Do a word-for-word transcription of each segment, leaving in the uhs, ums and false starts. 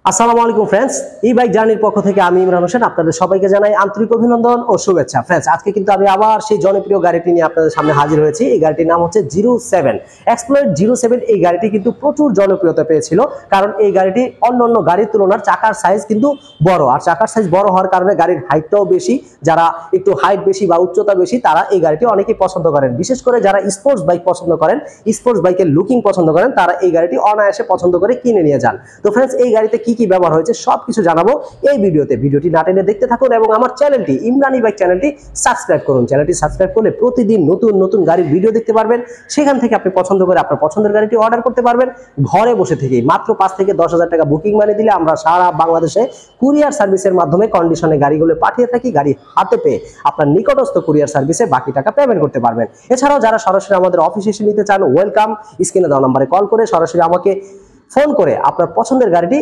আসসালামু আলাইকুম ফ্রেন্ডস, ই বাইক জার্নির পক্ষ থেকে আমি ইমরান হোসেন আপনাদের সবাইকে জানাই আন্তরিক অভিনন্দন ও শুভেচ্ছা। ফ্রেন্ডস, আজকে কিন্তু আমি আবার সেই জনপ্রিয় গাড়িটি নিয়ে আপনাদের সামনে হাজির হয়েছি। এই গাড়িটির নাম হচ্ছে জিরো সেভেন এক্সপ্লোরেট জিরো সেভেন। এই গাড়িটি কিন্তু প্রচুর জনপ্রিয়তা পেয়েছিল, কারণ এই গাড়িটি অন্যান্য গাড়ির তুলনার চাকার সাইজ কিন্তু বড়, আর চাকার সাইজ বড় হওয়ার কারণে গাড়ির হাইটটাও বেশি। যারা একটু হাইট বেশি বা উচ্চতা বেশি তারা এই গাড়িটি অনেকেই পছন্দ করেন, বিশেষ করে যারা স্পোর্টস বাইক পছন্দ করেন, স্পোর্টস বাইকের লুকিং পছন্দ করেন, তারা এই গাড়িটি অনায়াসে পছন্দ করে কিনে নিয়ে যান। তো ফ্রেন্ডস, এই গাড়িতে কি কি ব্যবহার হয়েছে সবকিছু জানাবো এই ভিডিওতে। ভিডিওটি না টেনে দেখতে থাকুন এবং আমার চ্যানেলটি ইমরান ই বাইক চ্যানেলটি সাবস্ক্রাইব করুন। চ্যানেলটি সাবস্ক্রাইব করলে প্রতিদিন নতুন নতুন গাড়ির ভিডিও দেখতে পারবেন। সেখান থেকে আপনি পছন্দ করে আপনার পছন্দের গাড়িটি অর্ডার করতে পারবেন ঘরে বসে থেকেই। মাত্র পাঁচ থেকে দশ হাজার টাকা বুকিং মানি দিলে আমরা সারা বাংলাদেশে কুরিয়ার সার্ভিসের মাধ্যমে কন্ডিশনে গাড়িগুলো পাঠিয়ে থাকি। গাড়ি হাতে পেয়ে আপনার নিকটস্থ কুরিয়ার সার্ভিসে বাকি টাকা পেমেন্ট করতে পারবেন। এছাড়াও যারা সরাসরি আমাদের অফিসে এসে নিতে চান, ওয়েলকাম। স্ক্রিনে দেওয়া নম্বরে কল করে সরাসরি আমাকে ফোন করে আপনার পছন্দের গাড়িটি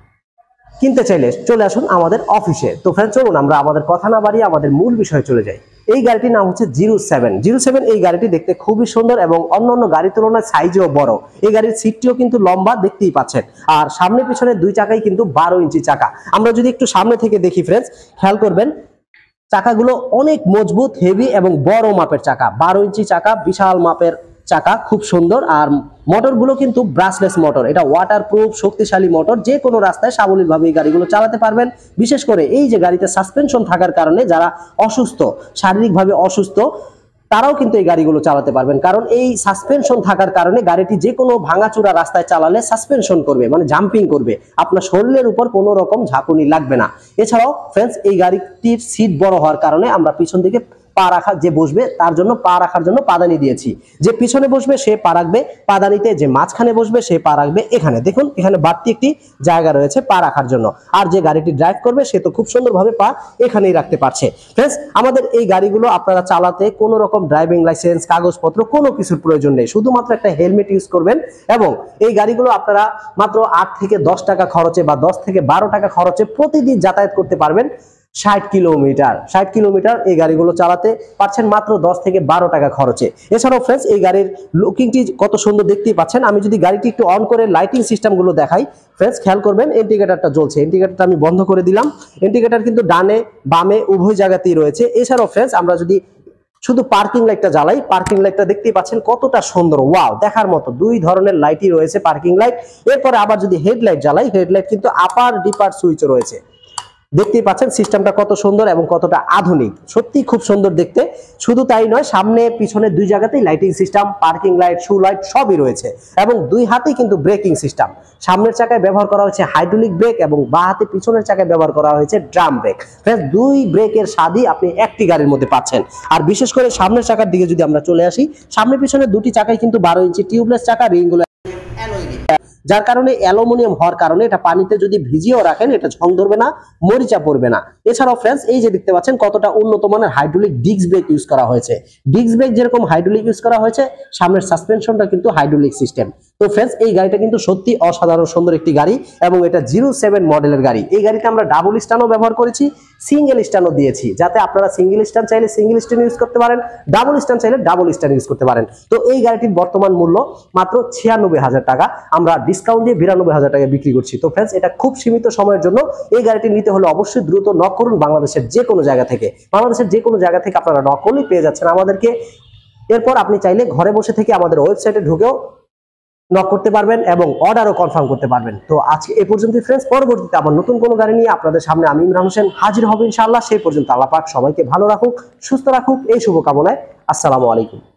কিনতে চাইলে চলে আসুন আমাদের অফিসে। তো ফ্রেন্ড, চলুন আমরা আমাদের কথা না বাড়িয়ে আমাদের মূল বিষয়ে চলে যাই। এই গাড়িটির নাম হচ্ছে জিরো সেভেন জিরো সেভেন। এই গাড়িটি দেখতে খুবই সুন্দর এবং অন্যান্য গাড়ির তুলনায় সাইজেও বড়। এই গাড়ির সিটটিও কিন্তু লম্বা, দেখতেই পাচ্ছেন। আর সামনে পিছনে দুই চাকাই কিন্তু বারো ইঞ্চি চাকা। আমরা যদি একটু সামনে থেকে দেখি ফ্রেন্ডস, খেয়াল করবেন চাকাগুলো অনেক মজবুত, হেভি এবং বড় মাপের চাকা। বারো ইঞ্চি চাকা, বিশাল মাপের চাকা, খুব সুন্দর। আর মোটরগুলো কিন্তু ব্রাশলেস মোটর, এটা ওয়াটারপ্রুফ শক্তিশালী মোটর। যে কোনো রাস্তায় সাবলীলভাবে এই গাড়িগুলো চালাতে পারবেন। বিশেষ করে এই যে গাড়িতে সাসপেনশন থাকার কারণে যারা অসুস্থ, শারীরিকভাবে অসুস্থ, তারাও কিন্তু এই গাড়িগুলো চালাতে পারবেন। কারণ এই সাসপেনশন থাকার কারণে গাড়িটি যে কোনো ভাঙাচোরা রাস্তায় চালালে সাসপেনশন করবে, মানে জাম্পিং করবে, আপনার শরীরের উপর কোনো রকম ঝাঁকুনি লাগবে না। এছাড়াও ফ্রেন্ডস, এই গাড়িটির সিট বড় হওয়ার কারণে আমরা পিছন দিকে পা রাখা, যে বসবে তার জন্য পা রাখার জন্য পাদানি দিয়েছি। যে পিছনে বসবে সে পা রাখবে পাদানিতে, যে মাঝখানে বসবে সে পা রাখবে এখানে। দেখুন এখানে বাড়তি একটি জায়গা রয়েছে পা রাখার জন্য। আর যে গাড়িটি ড্রাইভ করবে সে তো খুব সুন্দরভাবে পা এখানেই রাখতে পারছে। ফ্রেন্ডস, আমাদের এই গাড়িগুলো আপনারা চালাতে কোনো রকম ড্রাইভিং লাইসেন্স, কাগজপত্র কোনো কিছুর প্রয়োজন নেই। শুধুমাত্র একটা হেলমেট ইউজ করবেন এবং এই গাড়িগুলো আপনারা মাত্র আট থেকে দশ টাকা খরচে বা দশ থেকে বারো টাকা খরচে প্রতিদিন যাতায়াত করতে পারবেন। ষাট কিলোমিটার ষাট কিলোমিটার এই গাড়িগুলো চালাতে পারছেন মাত্র দশ থেকে বারো টাকা খরচে। এছাড়াও ফ্রেন্ডস, এই গাড়ির লুকিংটি কত সুন্দর দেখতেই পাচ্ছেন। আমি যদি গাড়িটি একটু অন করে লাইটিং সিস্টেমগুলো দেখাই ফ্রেন্ডস, খেয়াল করবেন ইন্ডিকেটরটা জ্বলছে। ইন্ডিকেটরটা আমি বন্ধ করে দিলাম। ইন্ডিকেটর কিন্তু ডানে বামে উভয় জায়গাতেই রয়েছে। এছাড়াও ফ্রেন্ডস, আমরা যদি শুধু পার্কিং লাইটটা জ্বালাই, পার্কিং লাইটটা দেখতেই পাচ্ছেন কতটা সুন্দর, ওয়াও, দেখার মতো। দুই ধরনের লাইটই রয়েছে পার্কিং লাইট। এরপরে আবার যদি হেডলাইট জ্বালাই, হেডলাইট কিন্তু আপার ডিপার সুইচ রয়েছে। দেখতেই পাচ্ছেন সিস্টেমটা কত সুন্দর এবং কতটা আধুনিক, সত্যি খুব সুন্দর দেখতে। শুধু তাই নয়, সামনে পিছনে দুই জায়গাতেই লাইটিং সিস্টেম, পার্কিং লাইট, শু লাইট সবই রয়েছে এবং দুই হাতেই কিন্তু ব্রেকিং সিস্টেম। সামনের চাকায় ব্যবহার করা হয়েছে হাইড্রোলিক ব্রেক এবং বাঁ হাতে পিছনের চাকায় ব্যবহার করা হয়েছে ড্রাম ব্রেক। দুই ব্রেকের স্বাদই আপনি একটি গাড়ির মধ্যে পাচ্ছেন। আর বিশেষ করে সামনের চাকার দিকে যদি আমরা চলে আসি, সামনে পিছনে দুটি চাকায় কিন্তু বারো ইঞ্চি টিউবলেস চাকা, রিংগুলো যার কারণে অ্যালুমিনিয়াম হওয়ার কারণে এটা পানিতে যদি ভিজিয়েও রাখেন এটা ঝং ধরবে না, মরিচা পড়বে না। এছাড়াও ফ্রেন্ডস, এই যে দেখতে পাচ্ছেন কতটা উন্নত মানের হাইড্রোলিক ডিস্ক ব্রেক ইউজ করা হয়েছে। ডিস্ক ব্রেক যেরকম হাইড্রোলিক ইউজ করা হয়েছে, সামনের সাসপেনশনটা কিন্তু হাইড্রোলিক সিস্টেম। তো ফ্রেন্ডস, এই গাড়িটা কিন্তু সত্যি অসাধারণ সুন্দর একটি গাড়ি এবং এটা জিরো সেভেন মডেলের গাড়ি। এই গাড়িতে আমরা ডাবল স্ট্যান্ডও ব্যবহার করেছি, সিঙ্গেল স্ট্যান্ডও দিয়েছি, যাতে আপনারা সিঙ্গেল স্ট্যান্ড চাইলে সিঙ্গেল স্ট্যান্ড ইউজ করতে পারেন, ডাবল স্ট্যান্ড চাইলে ডাবল স্ট্যান্ড ইউজ করতে পারেন। তো এই গাড়িটির বর্তমান মূল্য মাত্র ছিয়ানব্বই হাজার টাকা, আমরা ডিসকাউন্ট দিয়ে বিরানব্বই হাজার টাকা বিক্রি করছি। তো ফ্রেন্ডস, এটা খুব সীমিত সময়ের জন্য। এই গাড়িটি নিতে হলে অবশ্যই দ্রুত নক করুন বাংলাদেশের যে কোনো জায়গা থেকে। বাংলাদেশের যে কোনো জায়গা থেকে আপনারা নক করলেই পেয়ে যাচ্ছেন আমাদেরকে। এরপর আপনি চাইলে ঘরে বসে থেকে আমাদের ওয়েবসাইটে ঢুকেও নক করতে পারবেন এবং অর্ডারও কনফার্ম করতে পারবেন। তো আজকে এ পর্যন্তই ফ্রেন্ডস, পরবর্তীতে আবার নতুন কোনো গাড়ি নিয়ে আপনাদের সামনে আমি ইমরান হোসেন হাজির হব ইনশাআল্লাহ। সেই পর্যন্ত আল্লাহ পাক সবাইকে ভালো রাখুক, সুস্থ রাখুক, এই শুভকামনায়। আসসালামু আলাইকুম।